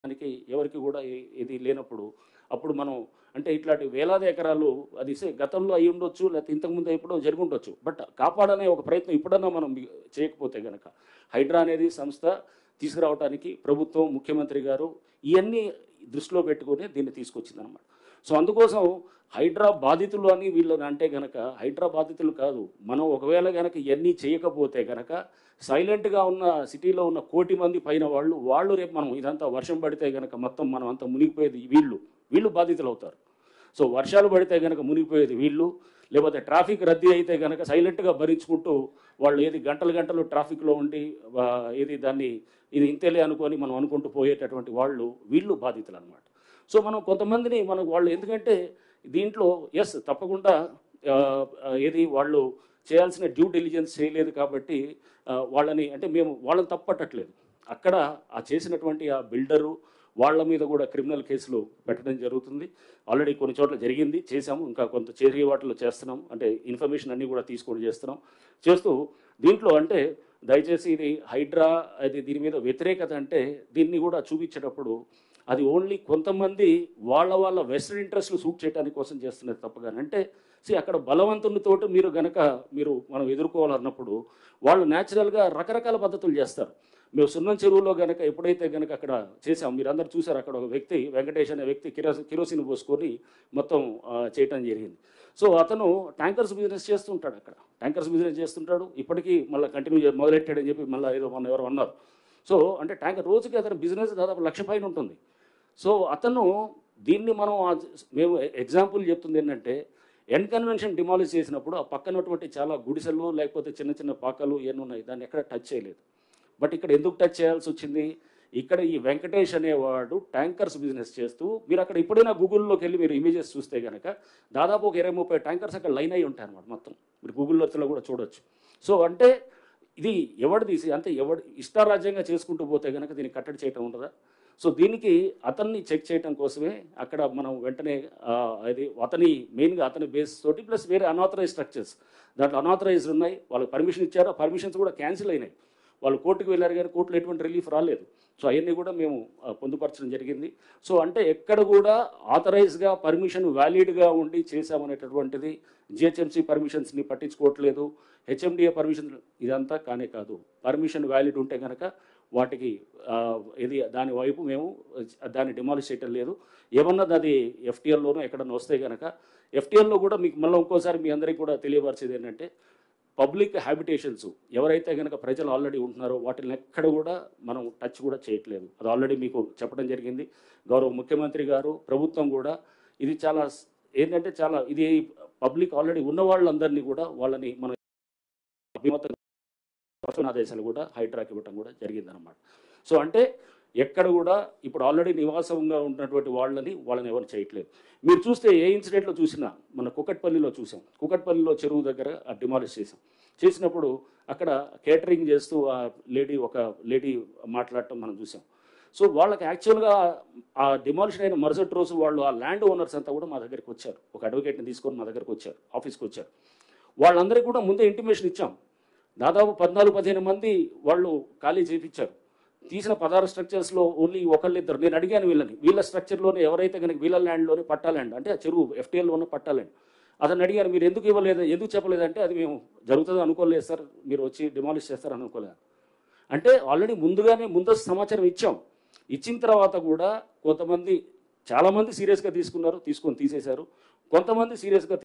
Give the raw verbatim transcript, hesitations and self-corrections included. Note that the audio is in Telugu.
దానికి ఎవరికి కూడా ఇ- ఇది లేనప్పుడు అప్పుడు మనం అంటే ఇట్లాంటి వేలాది ఎకరాలు అది సే- గతంలో అయి ఉండొచ్చు లేకపోతే ఇంతకుముందు ఎప్పుడో జరిగి ఉండొచ్చు బట్ కాపాడనే ఒక ప్రయత్నం ఇప్పుడన్నా మనం మి- చేయకపోతే గనక హైడ్రా అనేది సంస్థ తీసుకురావడానికి ప్రభుత్వం ముఖ్యమంత్రి గారు ఇవన్నీ దృష్టిలో పెట్టుకుని దీన్ని తీసుకొచ్చింది అనమాట. సో అందుకోసం హైడ్రా బాధితులు అని వీళ్ళని అంటే గనక హైడ్రా బాధితులు కాదు, మనం ఒకవేళ గనక ఇవన్నీ చేయకపోతే గనక సైలెంట్గా ఉన్న సిటీలో ఉన్న కోటి మంది పైన వాళ్ళు వాళ్ళు రేపు మనం ఇదంతా వర్షం పడితే గనక మొత్తం మనం అంతా మునిగిపోయేది వీళ్ళు వీళ్ళు బాధితులు అవుతారు. సో వర్షాలు పడితే గనక మునిగిపోయేది వీళ్ళు, లేకపోతే ట్రాఫిక్ రద్దీ అయితే గనక సైలెంట్గా భరించుకుంటూ వాళ్ళు ఏది గంటలు గంటలు ట్రాఫిక్లో ఉండి ఆ, ఏది దాన్ని ఇది ఇంతేలే అనుకొని మనం అనుకుంటూ పోయేటటువంటి వాళ్ళు వీళ్ళు బాధితులు అనమాట. సో మనం కొంతమందిని మనం వాళ్ళు ఎందుకంటే దీంట్లో ఎస్ తప్పకుండా ఆ, ఆ, ఏది వాళ్ళు చేయాల్సిన డ్యూ డిలిజెన్స్ చేయలేదు కాబట్టి ఆ, వాళ్ళని అంటే మేము వాళ్ళని తప్పట్టట్లేదు. అక్కడ ఆ చేసినటువంటి ఆ బిల్డరు వాళ్ళ మీద కూడా క్రిమినల్ కేసులు పెట్టడం జరుగుతుంది. ఆల్రెడీ కొన్ని చోట్ల జరిగింది, చేసాము, ఇంకా కొంత చేరిగే వాటిలో చేస్తున్నాం. అంటే ఇన్ఫర్మేషన్ అన్నీ కూడా తీసుకొని చేస్తున్నాం. చేస్తూ దీంట్లో అంటే దయచేసి ఇది హైడ్రా అది దీని మీద వ్యతిరేకత అంటే దీన్ని కూడా చూపించేటప్పుడు అది ఓన్లీ కొంతమంది వాళ్ళ వాళ్ళ వెస్టర్న్ ఇంట్రెస్ట్లు సూట్ చేయడానికి కోసం చేస్తున్నది తప్పగాని అంటే సి అక్కడ బలవంతునితోటి మీరు గనక మీరు మనం ఎదుర్కోవాలన్నప్పుడు వాళ్ళు న్యాచురల్గా రకరకాల పద్ధతులు చేస్తారు. మేము సున్నం చెరువులో గనక ఎప్పుడైతే గనక అక్కడ చేసాం, మీరు అందరు చూసారు, అక్కడ ఒక వ్యక్తి వెంకటేష్ అనే వ్యక్తి కిరోసి కిరోసిన్ పోసుకొని మొత్తం ఆ, చేయటం జరిగింది. సో అతను ట్యాంకర్స్ బిజినెస్ చేస్తుంటాడు, అక్కడ ట్యాంకర్స్ బిజినెస్ చేస్తుంటాడు, ఇప్పటికీ మళ్ళీ కంటిన్యూ మొదలెట్టాడని చెప్పి మళ్ళీ ఏదో మొన్న ఎవరు అన్నారు. సో అంటే ట్యాంకర్ రోజుకి అతని బిజినెస్ దాదాపు లక్ష పైన ఉంటుంది. సో అతను దీన్ని మనం ఆ- మేము ఎగ్జాంపుల్ చెప్తుంది ఏంటంటే ఎన్ కన్వెన్షన్ డిమాలిష్ చేసినప్పుడు ఆ పక్కనటువంటి చాలా గుడిసెలు లేకపోతే చిన్న చిన్న పాకలు ఇవన్నీ ఉన్నాయి, దాన్ని ఎక్కడ టచ్ చేయలేదు. బట్ ఇక్కడ ఎందుకు టచ్ చేయాల్సి వచ్చింది, ఇక్కడ ఈ వెంకటేష్ అనేవాడు ట్యాంకర్స్ బిజినెస్ చేస్తూ మీరు అక్కడ ఎప్పుడైనా గూగుల్లోకి వెళ్ళి మీరు ఇమేజెస్ చూస్తే కనుక దాదాపు ఒక ఇరవై ముప్పై ట్యాంకర్స్ అక్కడ లైన్ అయి ఉంటాయి అనమాట. మొత్తం మీరు గూగుల్లో కూడా చూడొచ్చు. సో అంటే ఇది ఎవడు తీసి అంటే ఎవడు ఇష్టారాజ్యంగా చేసుకుంటూ పోతే కనుక దీన్ని కట్టడి చేయటం ఉండదా? సో దీనికి అతన్ని చెక్ చేయడం కోసమే అక్కడ మనం వెంటనే ఆ, అది అతని మెయిన్గా అతని బేస్ తోటి ప్లస్ వేరే అనాథరైజ్ స్ట్రక్చర్స్ దాంట్లో అనాథరైజ్డ్ ఉన్నాయి, వాళ్ళకి పర్మిషన్ ఇచ్చారు, ఆ పర్మిషన్స్ కూడా క్యాన్సిల్ అయినాయి. వాళ్ళు కోర్టుకు వెళ్ళారు కానీ కోర్టులో ఎటువంటి రిలీఫ్ రాలేదు. సో అవన్నీ కూడా మేము ఆ, పొందుపరచడం జరిగింది. సో అంటే ఎక్కడ కూడా ఆథరైజ్గా పర్మిషన్ వ్యాలిడ్గా ఉండి చేశామనేటటువంటిది జిహెచ్ఎంసీ పర్మిషన్స్ని పట్టించుకోవట్లేదు, హెచ్ఎండిఏ పర్మిషన్ ఇదంతా కానే కాదు. పర్మిషన్ వ్యాలిడ్ ఉంటే కనుక వాటికి ఆ, ఇది దాని వైపు మేము దాన్ని డిమాలిష్ చేయటం లేదు. ఏమన్నా అది ఎఫ్టీఎల్లోనూ ఎక్కడన్నా వస్తే కనుక ఎఫ్టీఎల్లో కూడా మీకు మళ్ళీ ఇంకోసారి మీ అందరికీ కూడా తెలియపరిచేది ఏంటంటే పబ్లిక్ హ్యాబిటేషన్స్ ఎవరైతే కనుక ప్రజలు ఆల్రెడీ ఉంటున్నారో వాటిని ఎక్కడ కూడా మనం టచ్ కూడా చేయట్లేదు. అది ఆల్రెడీ మీకు చెప్పడం జరిగింది. గౌరవ ముఖ్యమంత్రి గారు ప్రభుత్వం కూడా ఇది చాలా స్- ఏంటంటే చాలా ఇది పబ్లిక్ ఆల్రెడీ ఉన్న వాళ్ళందరినీ కూడా వాళ్ళని మనం అభిమతం ఆదేశాలు కూడా హైడ్రాకి ఇవ్వటం కూడా జరిగిందనమాట. సో అంటే ఎక్కడ కూడా ఇప్పుడు ఆల్రెడీ నివాసంగా ఉన్నటువంటి వాళ్ళని వాళ్ళని ఎవరు చేయట్లేదు. మీరు చూస్తే ఏ ఇన్సిడెంట్లో చూసినా మన కుకట్పల్లిలో చూసాం, కుకట్పల్లిలో చెరువు దగ్గర డిమాలిష్ చేసాం. చేసినప్పుడు అక్కడ కేటరింగ్ చేస్తూ ఆ లేడీ ఒక లేడీ మాట్లాడటం మనం చూసాం. సో వాళ్ళకి యాక్చువల్గా ఆ డిమాలిషన్ అయిన మరుసటి రోజు వాళ్ళు ఆ ల్యాండ్ ఓనర్స్ అంతా కూడా మా దగ్గరికి వచ్చారు, ఒక అడ్వకేట్ని తీసుకొని మా దగ్గరికి వచ్చారు, ఆఫీస్కి వచ్చారు. వాళ్ళందరికీ కూడా ముందే ఇంటిమేషన్ ఇచ్చాం. దాదాపు పద్నాలుగు పదిహేను మంది వాళ్ళు ఖాళీ చేయించారు. తీసిన పదహారు స్ట్రక్చర్స్లో ఓన్లీ ఒకళ్ళిద్దరు, నేను అడిగాను వీళ్ళని, వీళ్ళ స్ట్రక్చర్లోనే ఎవరైతే కనుక వీళ్ళ ల్యాండ్లోనే పట్టా ల్యాండ్ అంటే ఆ చెరువు ఎఫ్టీఎల్లోనే పట్టా ల్యాండ్ అతను అడిగాను, మీరు ఎందుకు ఇవ్వలేదు, ఎందుకు చెప్పలేదంటే అది మేము జరుగుతుంది అనుకోలేదు సార్, మీరు వచ్చి డిమాలిష్ చేస్తారు అనుకోలేదు. అంటే ఆల్రెడీ ముందుగానే ముందస్తు సమాచారం ఇచ్చాం. ఇచ్చిన తర్వాత కూడా కొంతమంది చాలామంది సీరియస్గా తీసుకున్నారు, తీసుకొని తీసేశారు. కొంతమంది సీరియస్గా